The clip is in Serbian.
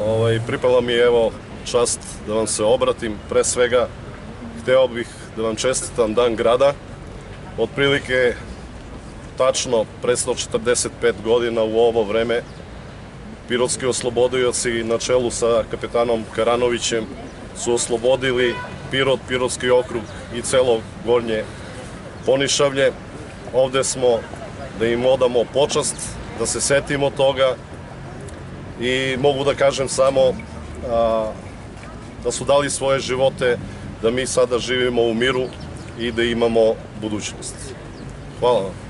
Pripala mi je evo čast da vam se obratim. Pre svega, hteo bih da vam čestitam Dan grada. Otprilike, tačno, pre 145 godina u ovo vreme, pirotski oslobodioci na čelu sa kapetanom Karanovićem su oslobodili Pirot, Pirotski okrug i celo Gornje Ponišavlje. Ovde smo da im odamo počast, da se setimo toga i mogu da kažem samo da su dali svoje živote, da mi sada živimo u miru i da imamo budućnost. Hvala vam.